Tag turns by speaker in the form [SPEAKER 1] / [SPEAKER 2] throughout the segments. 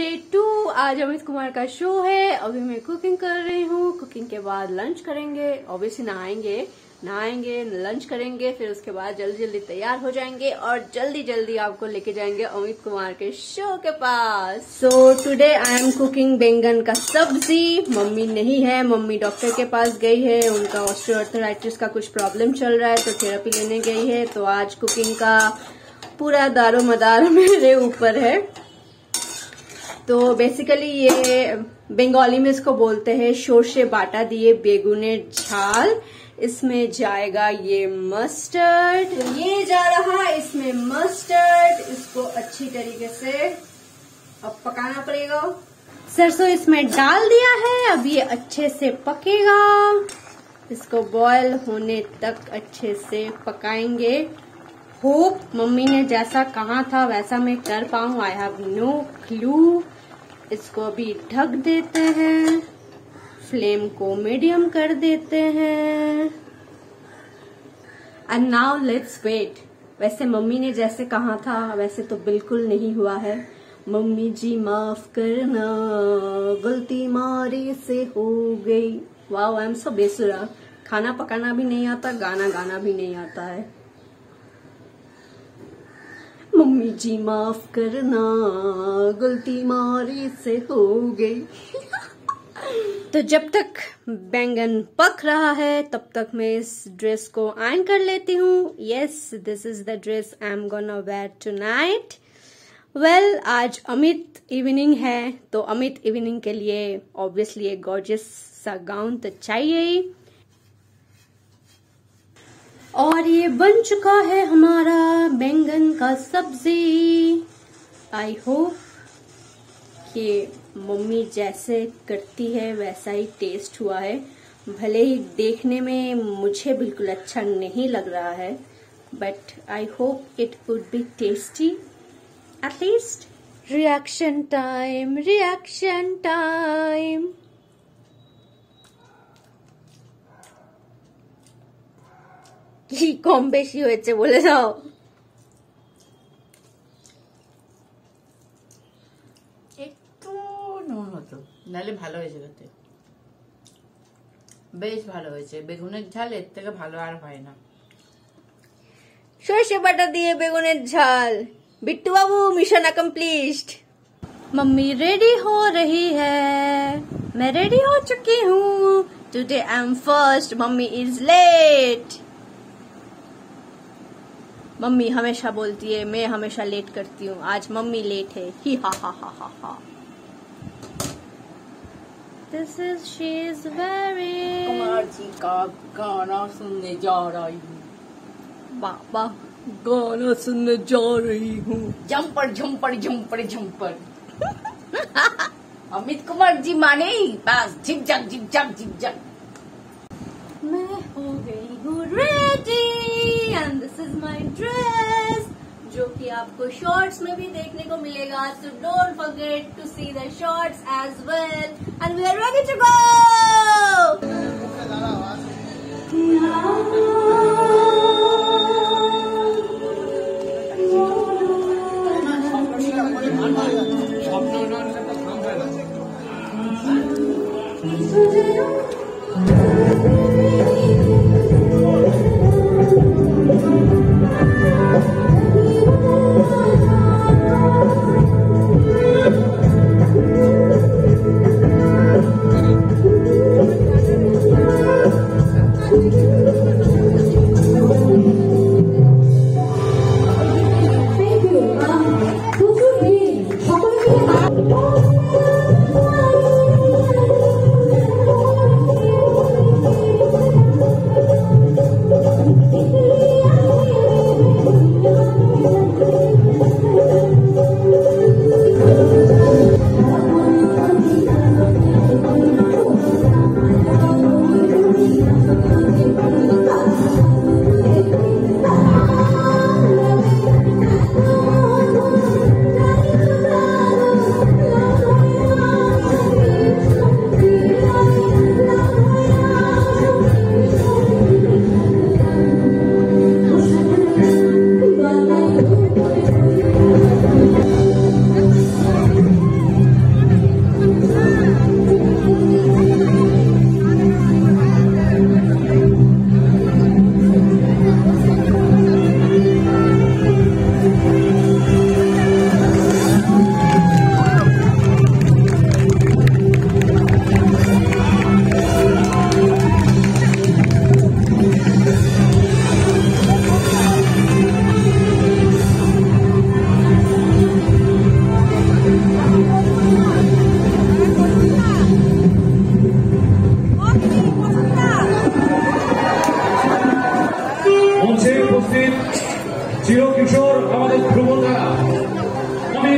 [SPEAKER 1] Day 2। आज अमित कुमार का show है। अभी मैं कुकिंग कर रही हूँ। कुकिंग के बाद लंच करेंगे। ऑब्वियसली नहाएंगे, लंच करेंगे, फिर उसके बाद जल्दी जल्दी तैयार हो जाएंगे और जल्दी जल्दी आपको लेके जाएंगे अमित कुमार के शो के पास। So today I am cooking बैंगन का सब्जी। मम्मी नहीं है, मम्मी डॉक्टर के पास गई है। उनका ऑस्टियोआर्थराइटिस का कुछ प्रॉब्लम चल रहा है तो थेरेपी लेने गई है। तो आज कुकिंग का पूरा दारो मदार मेरे ऊपर है। तो बेसिकली ये बंगाली में इसको बोलते हैं शोरशे बाटा दिए बेगुने झाल। इसमें जाएगा ये मस्टर्ड। तो ये जा रहा है इसमें मस्टर्ड। इसको अच्छी तरीके से अब पकाना पड़ेगा। सरसों इसमें डाल दिया है। अब ये अच्छे से पकेगा। इसको बॉयल होने तक अच्छे से पकाएंगे। होप मम्मी ने जैसा कहा था वैसा मैं कर पाऊँ। I have no clue. इसको अभी ढक देते हैं। फ्लेम को मीडियम कर देते हैं। And now let's wait. वैसे मम्मी ने जैसे कहा था वैसे तो बिल्कुल नहीं हुआ है। मम्मी जी माफ करना, गलती मारी से हो गई। वाओ, आई एम सो बेसुरा। खाना पकाना भी नहीं आता, गाना गाना भी नहीं आता है। मम्मी जी माफ करना, गलती मारी से हो गई। तो जब तक बैंगन पक रहा है तब तक मैं इस ड्रेस को आयरन कर लेती हूँ। Yes, this is the dress I am gonna wear tonight. Well, आज अमित इवनिंग है तो अमित इवनिंग के लिए ऑब्वियसली एक गॉर्जियस सा गाउन तो चाहिए ही। और ये बन चुका है हमारा बैंगन का सब्जी। आई होप कि मम्मी जैसे करती है वैसा ही टेस्ट हुआ है। भले ही देखने में मुझे बिल्कुल अच्छा नहीं लग रहा है, but I hope it would be tasty at least. Reaction time. কি কম বেশি হয়েছে বলে দাও।
[SPEAKER 2] একটু নুন হতো, নাহলে ভালো হয়েছে খেতে। বেশ ভালো হয়েছে। বেগুনের ঝাল এর থেকে ভালো আর হয় না।
[SPEAKER 1] সরষে বাটা দিয়ে বেগুনের ঝাল। बिट्टू बाबू मिशन अकम्प्लीस्ड। मम्मी रेडी हो रही है। मैं रेडी हो चुकी हूँ। Today I am first. Mummy is late. Mummy हमेशा बोलती है मैं हमेशा लेट करती हूँ। आज मम्मी लेट है। ही हा हा हा हा हा। This is she is very.
[SPEAKER 2] Kumar ji का गाना सुनने जा रही हूँ।
[SPEAKER 1] बाबा गाना सुनने जा रही हूँ।
[SPEAKER 2] जम्पर झम्पर झम्पर झम्पर। अमित कुमार जी माने बस झिक झक।
[SPEAKER 1] मैं हो गई हूँ ready and this is my dress, जो कि आपको शॉर्ट्स में भी देखने को मिलेगा। So don't forget to see the shorts as well and we are ready to go.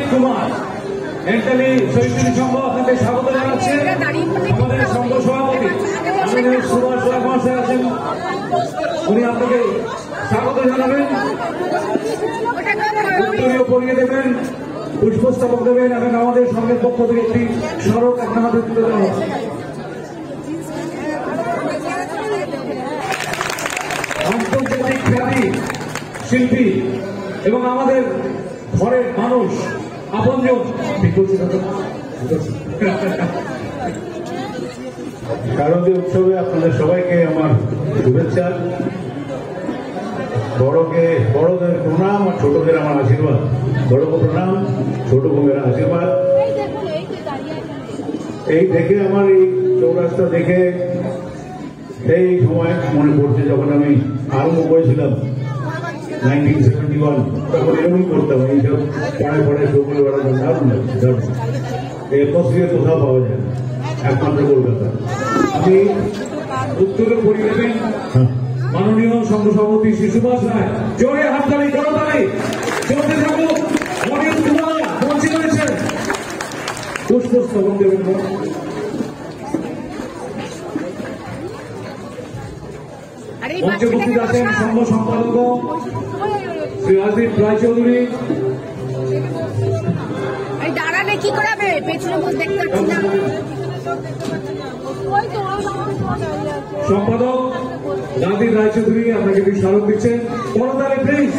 [SPEAKER 3] Kumar Entally শৈক্ষণিক সংঘ আপনাদের স্বাগত জানাচ্ছে। আমাদের সংঘ সভাপতি আমাদের সুভাষ রায় মহাশয় আছেন, উনি আপনাকে স্বাগত জানাবেন, উত্তরীয় পরিয়ে দেবেন, পুষ্পস্তবক দেবেন এবং আমাদের সঙ্গের পক্ষ থেকে একটি স্মারক আপনার হাতে তুলে দেওয়া হবে। আন্তর্জাতিক খ্যাতি শিল্পী এবং আমাদের ঘরের মানুষ আপনজন
[SPEAKER 4] শারদীয় উৎসবে আপনাদের সবাইকে আমার শুভেচ্ছা। বড়দের প্রণাম আর ছোটদের আমার আশীর্বাদ। বড়কে প্রণাম, ছোটকে মেরা আশীর্বাদ। এই দেখে আমার এই চৌরাস্তা দেখে সেই সময় মনে পড়ছে যখন আমি আরম্ভ করেছিলাম 1971, তখন এরকমই করতাম। এইসব পড়ায় পড়ায় সবগুলো বেড়াতাম, দারুণ লাগছে, দারুণ। এই অ্যাটমসফিয়ার কোথাও পাওয়া যায় না, একমাত্র কলকাতা।
[SPEAKER 3] আমি উত্তরে পরিয়ে দেবেন মাননীয় সংঘ সভাপতি শ্রী সুভাষ রায়। জোরে হাততালি, করতালি চলতে থাকুক। অনিল কুমার মঞ্চে রয়েছেন, পুষ্পস্তবক দেবেন। মঞ্চে উপস্থিত আছেন সংঘ সম্পাদক শ্রী রাজদীপ রায়চৌধুরী,
[SPEAKER 1] দাঁড়ালে কি করাবে, পেছনে দেখতে পাচ্ছি না।
[SPEAKER 3] সম্পাদক রাজদীপ রায়চৌধুরী আপনাকে একটি স্মারক দিচ্ছেন। করতালি প্লিজ।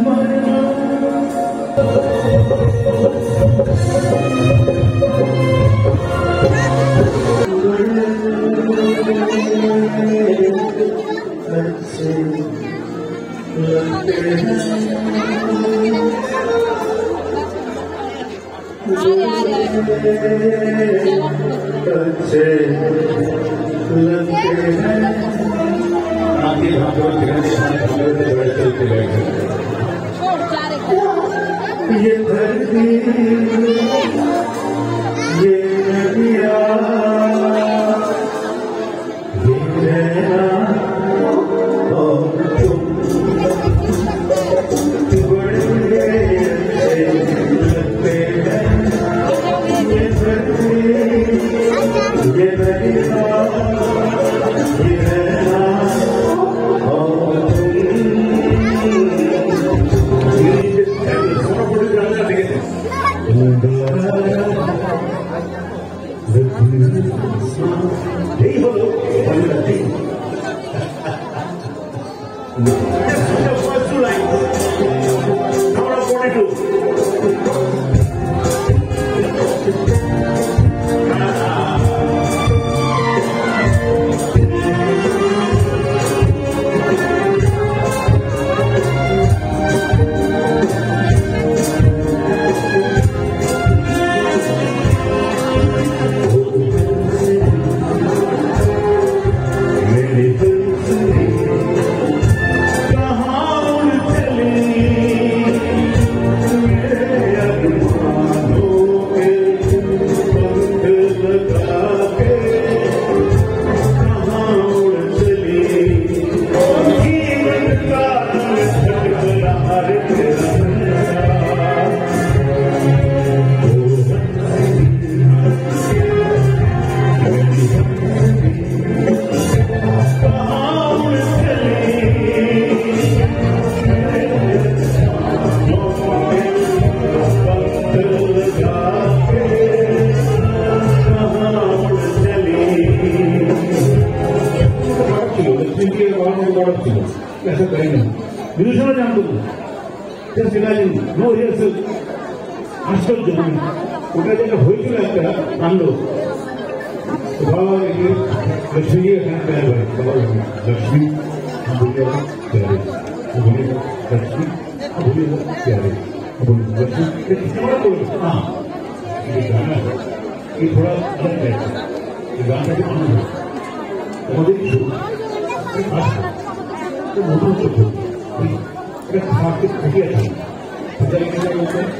[SPEAKER 4] ये धरती ये नदिया ये रहना और तुम बड़े अच्छे लगते हैं। ये धरती ये नदिया ये रहना और यही बोलो ऐसा करेंगे विदूषण जानते हो जस्ट इमेजिन नो रिहर्सल आजकल जमीन ওটা যেটা হয়েছিল একটা কাণ্ড বাবা লক্ষ্মী এখানে তৈরি হয় বাবা লক্ষ্মী बोलिएगा प्यारे बोलिएगा लक्ष्मी बोलिएगा प्यारे बोलिएगा लक्ष्मी बोलो हाँ ये गाना है ये थोड़ा अलग है ये गाना जो आनंद है हमारे खास तो मोटों से हो ये खास के खटिया था पता नहीं क्या होता है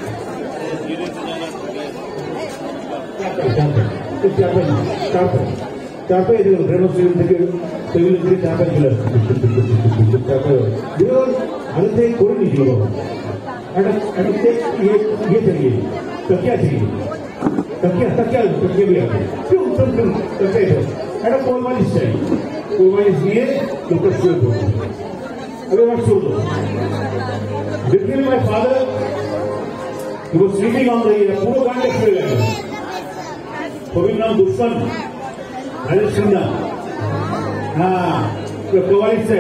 [SPEAKER 4] चापे रेनोवेशन থেকে তৈরি করে চাপে চলে চাপে দিও আলতে করে নিও अरे ये चाहिए तकिया चाहिए तकिया भी आते क्यों तकिया अरे कोई मालिश चाहिए तो कसो दो अबे मत सो दो literally my father he was sleeping on the पूरा गांडे खेल रहा है कभी नाम दुश्मन राजेश खन्ना हाँ तो कवाली से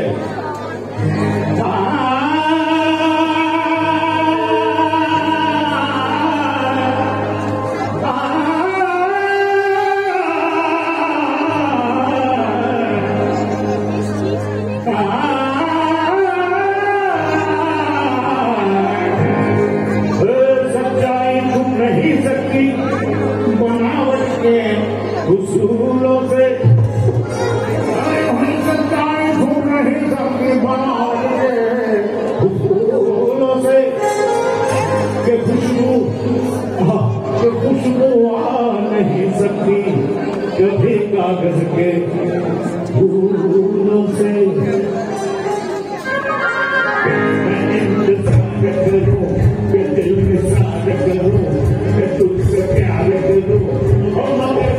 [SPEAKER 4] उसूलों से सच्चाई घूम नहीं सकती उसूलों से के खुशबू आ नहीं सकती कभी कागज के फूलों से मैं इंतजार करूं कि दिल में साथ करूं कि तुझसे प्यार करूं और मगर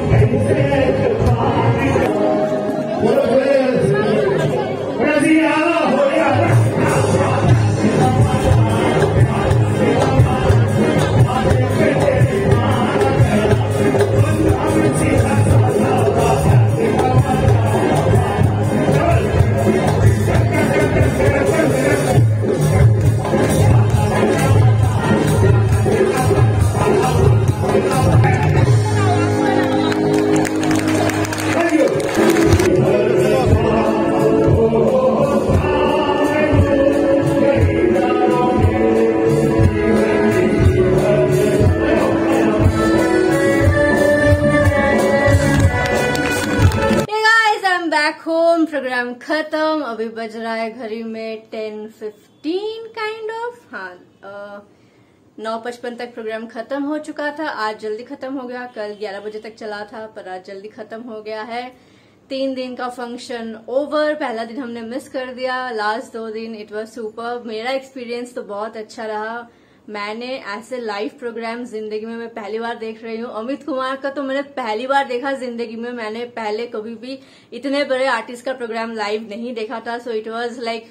[SPEAKER 1] खत्म। अभी बज रहा है घड़ी में 10:15 काइंड ऑफ। हाँ 9:55 तक प्रोग्राम खत्म हो चुका था। आज जल्दी खत्म हो गया, कल 11 बजे तक चला था पर आज जल्दी खत्म हो गया है। 3 दिन का फंक्शन ओवर। पहला दिन हमने मिस कर दिया, लास्ट 2 दिन इट वाज सुपर। मेरा एक्सपीरियंस तो बहुत अच्छा रहा। मैंने ऐसे लाइव प्रोग्राम जिंदगी में मैं पहली बार देख रही हूँ। अमित कुमार का तो मैंने पहली बार देखा जिंदगी में। मैंने पहले कभी भी इतने बड़े आर्टिस्ट का प्रोग्राम लाइव नहीं देखा था। So it was like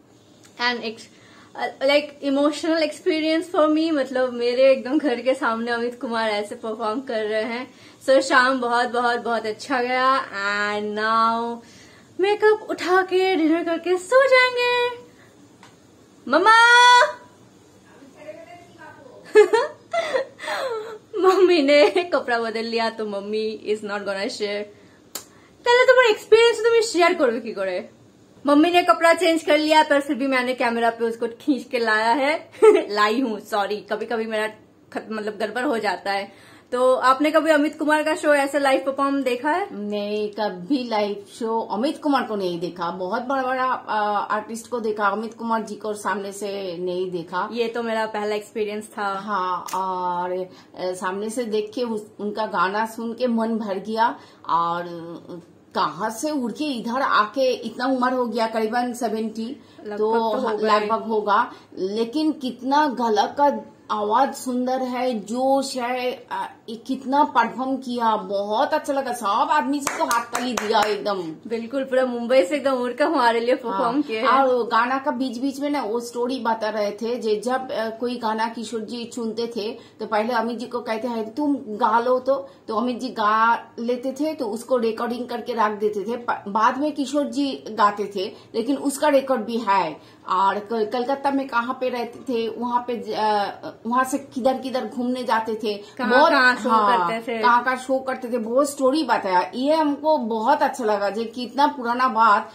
[SPEAKER 1] an emotional experience for me. मतलब मेरे एकदम घर के सामने अमित कुमार ऐसे परफॉर्म कर रहे हैं। सो शाम बहुत बहुत बहुत अच्छा गया। एंड नाउ मेकअप उठा के डिनर करके सो जाएंगे। मम्मा मम्मी ने कपड़ा बदल लिया तो mummy is not gonna share. पहले तुम्हारा एक्सपीरियंस तुम्हें शेयर करो की करे। मम्मी ने कपड़ा चेंज कर लिया पर फिर भी मैंने कैमरा पे उसको खींच के लाया है लाई हूँ, सॉरी। कभी कभी मेरा मतलब गड़बड़ हो जाता है। तो आपने कभी अमित कुमार का शो ऐसे लाइव परफॉर्म देखा है?
[SPEAKER 2] नहीं, कभी लाइव शो अमित कुमार को नहीं देखा। बहुत बड़ा बड़ा आर्टिस्ट को देखा, अमित कुमार जी को सामने से नहीं देखा।
[SPEAKER 1] ये तो मेरा पहला एक्सपीरियंस था।
[SPEAKER 2] हाँ, और सामने से देख के उनका गाना सुन के मन भर गया। और कहाँ से उड़ के इधर आके, इतना उम्र हो गया करीबन 70 तो लगभग होगा, लेकिन कितना गला का आवाज सुंदर है, जोश है, कितना परफॉर्म किया, बहुत अच्छा लगा। सब आदमी से तो हाथ ताली दिया एकदम।
[SPEAKER 1] बिल्कुल, पूरा मुंबई से एकदम उड़कर हमारे लिए परफॉर्म किया।
[SPEAKER 2] और गाना का बीच बीच में ना वो स्टोरी बता रहे थे। जब कोई गाना किशोर जी चुनते थे तो पहले अमित जी को कहते हैं तुम गा लो, तो अमित जी गा लेते थे, तो उसको रिकॉर्डिंग करके रख देते थे। बाद में किशोर जी गाते थे, लेकिन उसका रिकॉर्ड भी है। और कलकत्ता में कहाँ पे रहते थे, वहाँ से किधर किधर घूमने जाते थे, बहुत कहाँ शो करते थे, बहुत स्टोरी बताया। ये हमको बहुत अच्छा लगा। जो कितना पुराना बात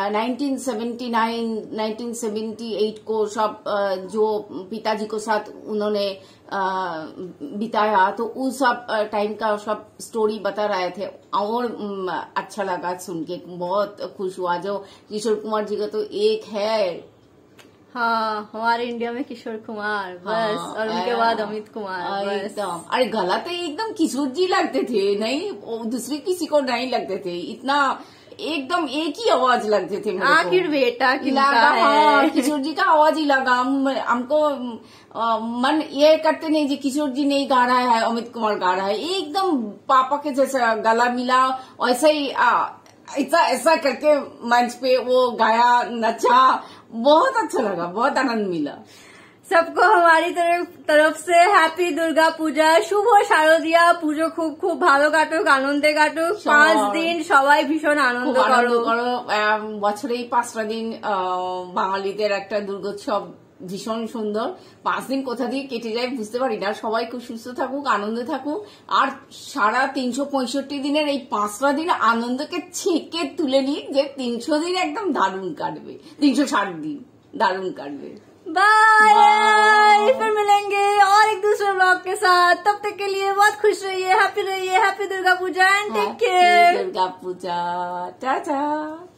[SPEAKER 2] 1979 1978 को सब जो पिताजी को साथ उन्होंने बिताया, तो उस सब टाइम का सब स्टोरी बता रहे थे। और अच्छा लगा सुन के, बहुत खुश हुआ। जो किशोर कुमार जी का तो एक है।
[SPEAKER 1] हाँ, हमारे इंडिया में किशोर कुमार बस। हाँ, और उनके बाद अमित कुमार बस।
[SPEAKER 2] अरे गला तो एकदम किशोर जी लगते थे, नहीं दूसरे किसी को नहीं लगते थे। इतना एकदम एक ही आवाज लगते थे।
[SPEAKER 1] आखिर बेटा
[SPEAKER 2] लगा, हाँ, किशोर जी का आवाज ही लगा हमको। मन ये करते नहीं जी किशोर जी नहीं गा रहा है, अमित कुमार गा रहा है। एकदम पापा के जैसा गला मिला, वैसा ही ऐसा करके मंच पे वो गाया, नचा। बहुत अच्छा लगा, बहुत आनंद मिला।
[SPEAKER 1] सबको हमारी तरफ से हैप्पी दुर्गा पूजा, शुभ শারদিয়া পুজো। খুব খুব ভালো কাটুক, আনন্দে কাটুক। 5 দিন সবাই ভীষণ আনন্দ করো।
[SPEAKER 2] বছরেই 5টা দিন বাঙালিদের একটা দুর্গোৎসব ভীষণ সুন্দর। 5 দিন কোথা দিয়ে কেটে যায় বুঝতে পারি না। সবাই খুব সুস্থ থাকুক, আনন্দে থাকুক। আর সারা 365 দিনের এই 5টা দিন আনন্দকে ছেঁকে তুলে নিই, যে 300 দিন একদম দারুণ কাটবে, 360 दिन दारुण काटবে।
[SPEAKER 1] बाय, फिर मिलेंगे और एक दूसरे ब्लॉग के साथ। तब तक के लिए बहुत खुश रहिए, हैप्पी रहिए। Happy Durga Puja and take care.
[SPEAKER 2] Durga Puja, Tata.